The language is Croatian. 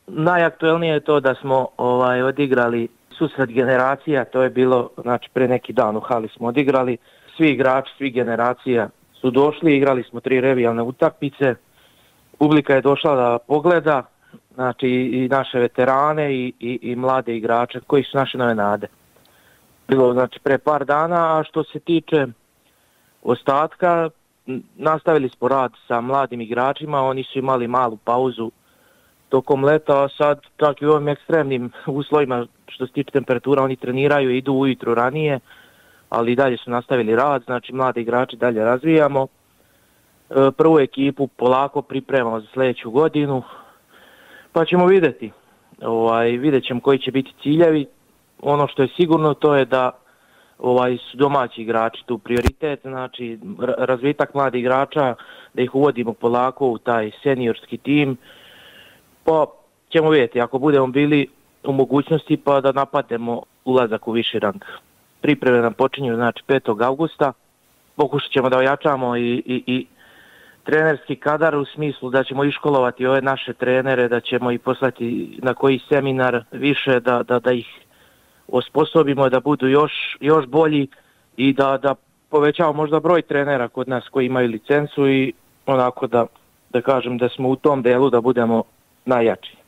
Najaktuelnije je to da smo odigrali susret generacija, to je bilo znači pre neki dan u hali smo odigrali. Svi igrači, svi generacija su došli, igrali smo 3 revijalne utakmice. Publika je došla da pogleda, znači i naše veterane i mlade igrače koji su naše nove nade. Bilo znači pre par dana, a što se tiče ostatka, nastavili smo rad sa mladim igračima, oni su imali malu pauzu tokom leta, a sad čak i u ovim ekstremnim uslovima što se tiče temperatura, oni treniraju i idu ujutru ranije, ali i dalje su nastavili rad, znači mladi igrači dalje razvijamo. Prvu ekipu polako pripremamo za sljedeću godinu, pa ćemo vidjeti. Vidjet ćemo koji će biti ciljevi. Ono što je sigurno to je da su domaći igrači tu prioritet, znači razvitak mladih igrača, da ih uvodimo polako u taj seniorski tim, pa ćemo vidjeti ako budemo bili u mogućnosti pa da napademo ulazak u viši rang. Pripreme nam počinju znači 5. augusta, pokušat ćemo da ojačamo i trenerski kadar u smislu da ćemo iškolovati ove naše trenere, da ćemo ih poslati na koji seminar više, da ih osposobimo da budu još bolji i da povećamo možda broj trenera kod nas koji imaju licencu i onako da kažem da smo u tom delu da budemo najjači.